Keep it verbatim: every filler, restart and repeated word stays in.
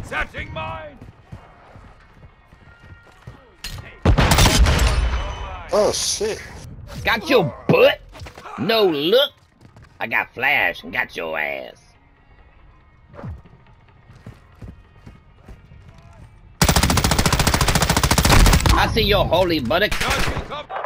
Setting mine! Oh shit. Got your butt? No look. I got flash and got your ass. I see your holy buttock.